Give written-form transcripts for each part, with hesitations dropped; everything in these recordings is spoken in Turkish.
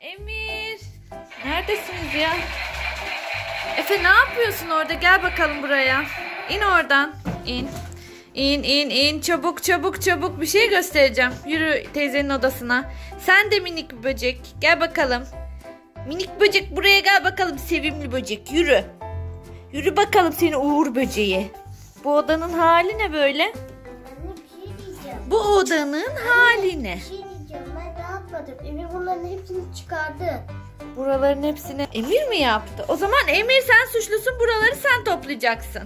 Emir. Neredesiniz ya? Efe ne yapıyorsun orada? Gel bakalım buraya. İn oradan. İn. İn. Çabuk. Bir şey göstereceğim. Yürü teyzenin odasına. Sen de minik böcek. Gel bakalım. Minik böcek buraya gel bakalım. Sevimli böcek. Yürü. Yürü bakalım seni Uğur böceği. Bu odanın hali ne böyle? Anne bir şey diyeceğim. Bu odanın hali ne? Bir şey diyeceğim. Ben ne yapmadım? Emir bunların hepsini çıkardı. Buraların hepsini Emir mi yaptı? O zaman Emir sen suçlusun. Buraları sen toplayacaksın.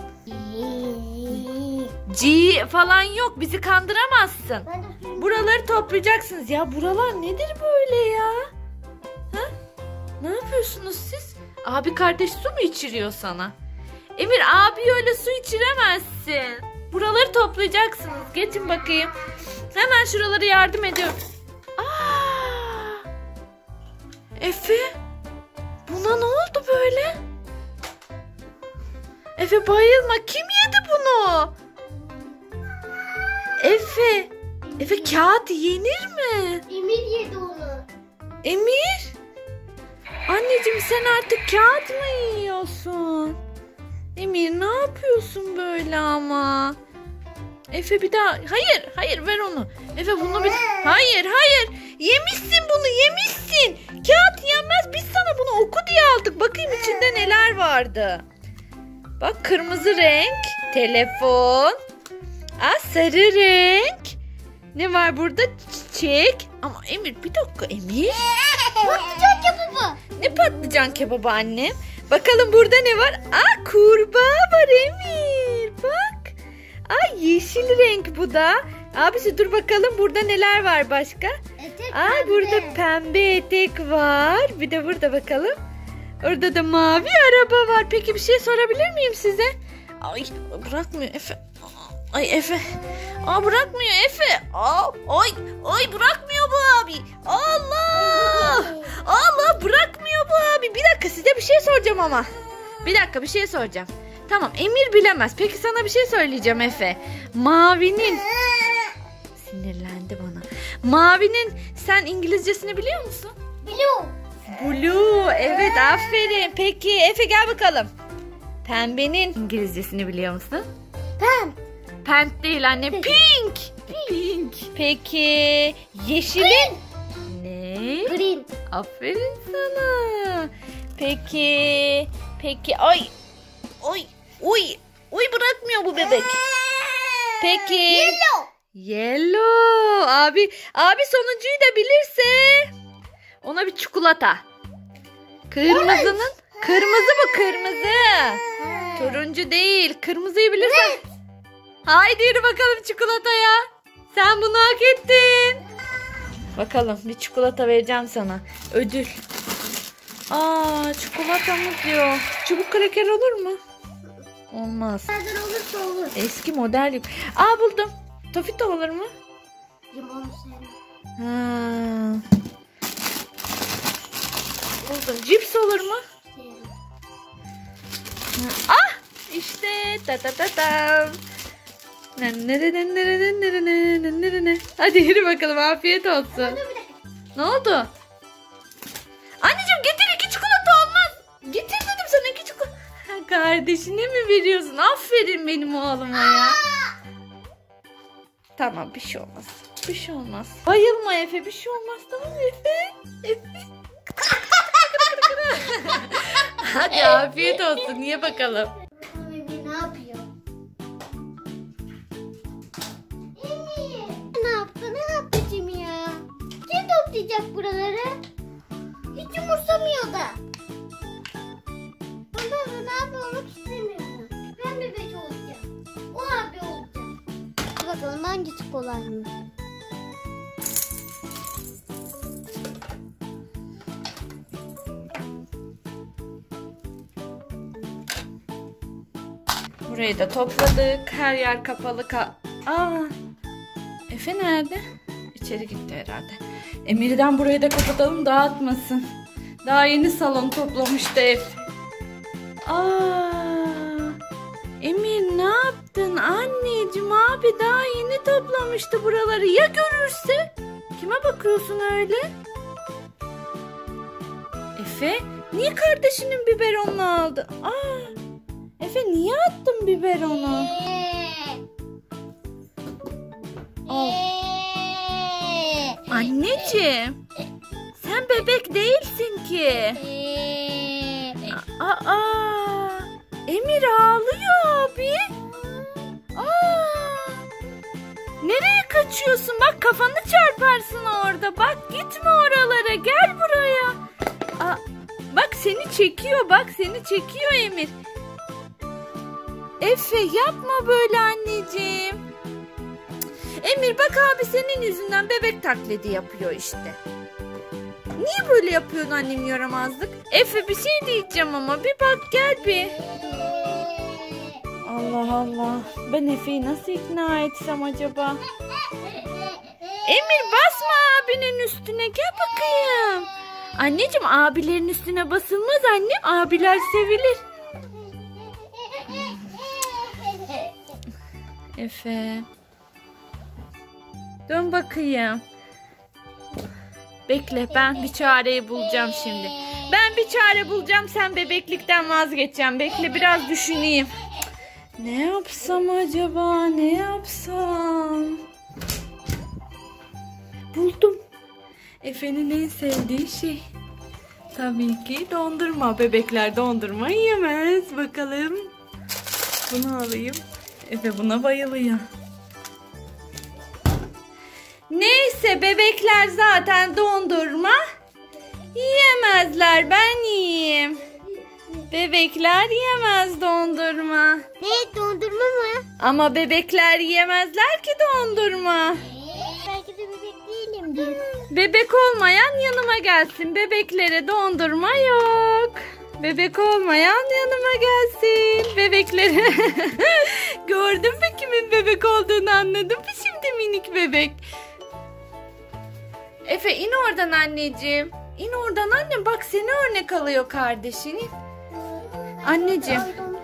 G falan yok. Bizi kandıramazsın. Buraları toplayacaksınız. Ya buralar nedir böyle ya? Ha? Ne yapıyorsunuz siz? Abi kardeş su mu içiriyor sana? Emir abi öyle su içiremezsin. Buraları toplayacaksınız. Geçin bakayım. Hemen şuraları yardım ediyorum. Aa! Efe, buna ne oldu böyle? Efe bayılma. Kim yedi bunu? Efe kağıt yenir mi? Emir yedi onu. Emir? Anneciğim sen artık kağıt mı yiyorsun? Emir ne yapıyorsun böyle ama? Efe bir daha. Hayır ver onu. Efe bunu bir. Hayır. Yemişsin bunu yemişsin. Kağıt yenmez. Biz sana bunu oku diye aldık. Bakayım içinde neler vardı. Bak kırmızı renk. Telefon. Sarı renk. Ne var burada? Çiçek. Ama Emir bir dakika Emir. Patlıcan kebabı. Ne patlıcan kebabı annem? Bakalım burada ne var? Kurbağa var Emir. Bak. Yeşil renk bu da. Abisi dur bakalım burada neler var başka? Burada pembe etek var. Bir de burada bakalım. Orada da mavi araba var. Peki bir şey sorabilir miyim size? Ay bırakmıyor Efe. Ay Efe. Bırakmıyor Efe. Ay bırakmıyor bu abi. Allah bırakmıyor bu abi. Bir dakika size bir şey soracağım ama. Bir şey soracağım. Tamam Emir bilemez. Peki sana bir şey söyleyeceğim Efe. Mavinin. Sinirlendi bana. Mavinin sen İngilizcesini biliyor musun? Blue. Evet aferin. Peki Efe gel bakalım. Pembenin İngilizcesini biliyor musun? Pant değil anne. Pink. Peki yeşilin? Ne? Green. Aferin sana. Peki. Oy bırakmıyor bu bebek. Peki. Yellow. Abi sonuncuyu da bilirse ona bir çikolata. Kırmızı bu kırmızı. Turuncu değil. Kırmızıyı bilirsen. Haydi yürü bakalım çikolataya. Sen bunu hak ettin. Bakalım bir çikolata vereceğim sana. Ödül. Çikolatamız diyor. Çubuk kraker olur mu? Olmaz. Nereden olursa olur. Eski model yok. Buldum. Tofito olur mu? Limon sevmem. Buldum. Cips olur mu? İşte ta. Hadi yürü bakalım afiyet olsun. Ne oldu? Anneciğim getir 2 çikolata olmaz. Getir dedim sana 2 çikolata. Kardeşine mi veriyorsun? Aferin benim oğluma ya. Tamam bir şey olmaz. Bayılma Efe bir şey olmaz tamam mı Efe? Hadi afiyet olsun ye bakalım. Emir ne yapıyor? Emir ne yapacağım ya? Kim toplayacak buraları? Hiç umursamıyor da. Ben abi olmak istemiyorum. Ben bebek olacağım. O abi olacağım. Bakalım hangisi kolay mı? Burayı da topladık. Her yer kapalı. Efe nerede? İçeri gitti herhalde. Emir'den burayı da kapatalım dağıtmasın. Daha yeni salon toplamıştı Efe. Emir ne yaptın anneciğim? Abi daha yeni toplamıştı buraları. Ya görürse? Kime bakıyorsun öyle? Efe niye kardeşinin biberonunu aldı? Aa, Efe niye attın biberonu? Al. Anneciğim sen bebek değilsin ki. Aa, Emir ağlıyor abi. Aa, nereye kaçıyorsun? Bak kafanı çarparsın orada. Bak gitme oralara. Gel buraya. Aa, bak seni çekiyor. Bak seni çekiyor Emir. Efe yapma böyle anneciğim. Emir bak abi senin yüzünden bebek taklidi yapıyor işte. Niye böyle yapıyorsun annem yaramazlık? Efe bir şey diyeceğim ama bir bak gel bir. Allah Allah. Ben Efe'yi nasıl ikna etsem acaba? Emir basma abinin üstüne gel bakayım. Anneciğim abilerin üstüne basılmaz annem. Abiler sevilir. Efe. Dön bakayım. Bekle ben bir çareyi bulacağım şimdi. Ben bir çare bulacağım sen bebeklikten vazgeçeceğim. Bekle biraz düşüneyim. Ne yapsam acaba? Ne yapsam? Buldum. Efe'nin en sevdiği şey. Tabii ki dondurma. Bebekler dondurma yiyemez. Bakalım. Bunu alayım. Efe buna bayılıyor. Neyse bebekler zaten dondurma yiyemezler. Ben yiyeyim. Bebekler yiyemez dondurma. Ne dondurma mı? Ama bebekler yiyemezler ki dondurma. Belki de bebek değilim diyor. Bebek olmayan yanıma gelsin. Bebeklere dondurma yok. Bebek olmayan yanıma gelsin. Bebeklere. Gördün mü kimin bebek olduğunu anladın mı şimdi minik bebek? Efe in oradan anneciğim. İn oradan annem. Bak seni örnek alıyor kardeşini. Anneciğim.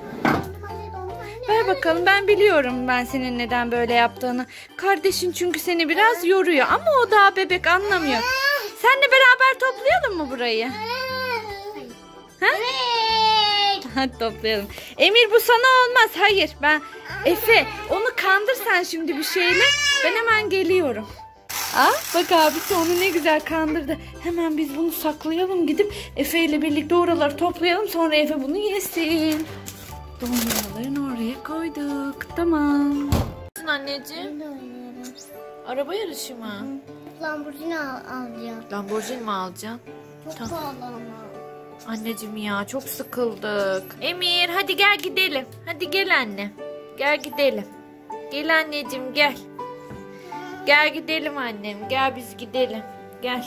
Ver bakalım ben biliyorum ben senin neden böyle yaptığını. Kardeşin çünkü seni biraz yoruyor ama o daha bebek anlamıyor. Seninle beraber toplayalım mı burayı? Ha? Evet. Hadi toplayalım. Emir bu sana olmaz. Hayır ben Efe onu kandır sen şimdi bir şeyle. Ben hemen geliyorum. Bak abisi onu ne güzel kandırdı. Hemen biz bunu saklayalım gidip Efe ile birlikte oraları toplayalım. Sonra Efe bunu yesin. Dondurmalarını oraya koyduk. Tamam. Anneciğim. Araba yarışı mı? Lamborghini alacağım. Lamborghini mi alacaksın? Çok pahalı ama. Anneciğim ya çok sıkıldık. Emir hadi gel gidelim. Hadi gel anne. Gel gidelim. Gel anneciğim gel. Gel gidelim annem. Gel biz gidelim. Gel.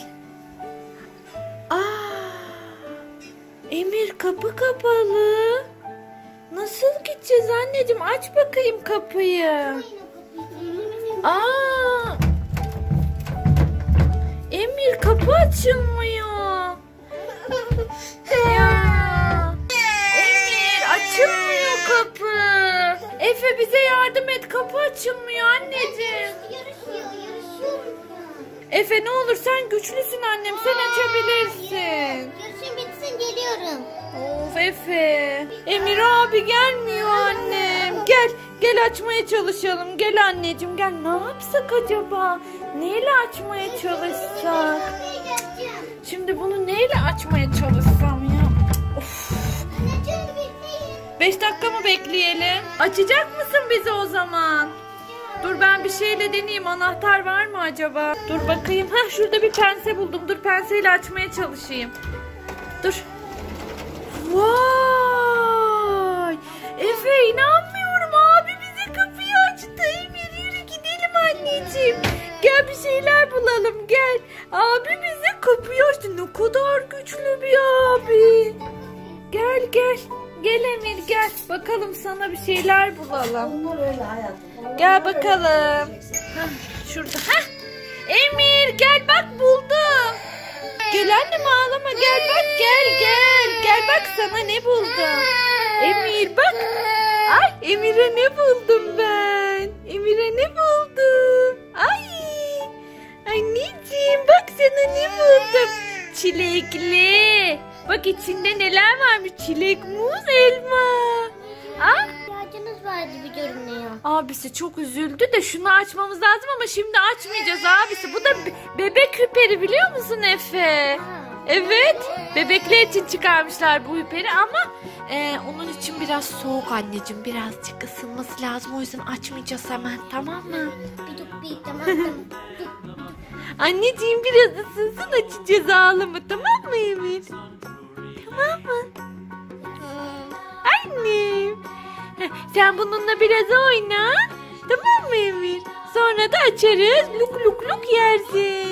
Emir kapı kapalı. Nasıl gideceğiz anneciğim? Aç bakayım kapıyı. Emir kapı açılmıyor. Ya. Emir açılmıyor kapı. Efe bize yardım et. Kapı açılmıyor anneciğim. Yarışıyorum. Efe ne olur sen güçlüsün annem. Sen açabilirsin. Yarışım bitsin geliyorum. Of Efe. Emir abi gelmiyor annem. Gel açmaya çalışalım. Gel anneciğim gel. Ne yapsak acaba? Neyle açmaya çalışsak? Şimdi bunu neyle açmaya çalışsam ya? Of. 5 dakika mı bekleyelim? Açacak mısın bizi o zaman? Dur ben bir şeyle deneyeyim. Anahtar var mı acaba? Dur bakayım. Şurada bir pense buldum. Dur penseyle açmaya çalışayım. Dur. Vay! Efe inanmıyorum. Abi bize kapıyı açtı. Emir yürü gidelim anneciğim. Gel bir şeyler bulalım gel. Abi bize kapıyı açtı. Ne kadar güçlü bir abi. Gel. Gel Emir gel. Bakalım sana bir şeyler bulalım. Gel bakalım. Şurada. Emir gel bak buldum. Gel annem ağlama gel bak gel. Gel bak sana ne buldum. Emir bak. Emir'e ne buldum ben. Emir'e ne buldum. Anneciğim bak sana ne buldum. Çilekli. Bak içinde neler varmış. Çilek, muz, elma. Ah. İhtiyacınız var gibi görünüyor. Abisi çok üzüldü de şunu açmamız lazım ama şimdi açmayacağız abisi. Bu da bebek hüperi biliyor musun Efe? Evet. Bebekler için çıkarmışlar bu hüperi ama onun için biraz soğuk anneciğim. Birazcık ısınması lazım. O yüzden açmayacağız hemen, tamam mı? Bir tamam. Anneciğim biraz ısınsın, açacağız, ağlama, tamam mı Emir? Tamam mı? Annem. Sen bununla biraz oyna. Tamam mı Emir? Sonra da açarız. Luk luk luk yersin.